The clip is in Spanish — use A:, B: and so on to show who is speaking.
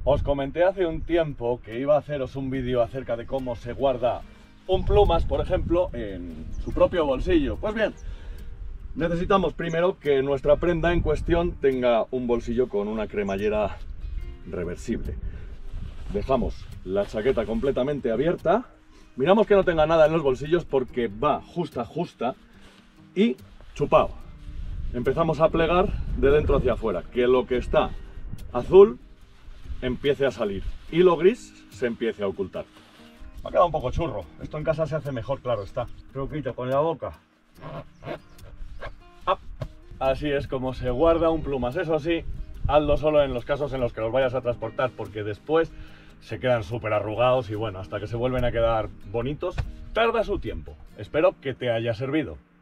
A: Os comenté hace un tiempo que iba a haceros un vídeo acerca de cómo se guarda un plumas, por ejemplo, en su propio bolsillo. Pues bien, necesitamos primero que nuestra prenda en cuestión tenga un bolsillo con una cremallera reversible. Dejamos la chaqueta completamente abierta, miramos que no tenga nada en los bolsillos porque va justa y chupado. Empezamos a plegar de dentro hacia afuera, que lo que está azul empiece a salir y lo gris se empiece a ocultar. Me ha quedado un poco churro, esto en casa se hace mejor, claro está. Truquito con la boca. Así es como se guarda un plumas. Eso sí, hazlo solo en los casos en los que los vayas a transportar, porque después se quedan súper arrugados y bueno, hasta que se vuelven a quedar bonitos, tarda su tiempo. Espero que te haya servido.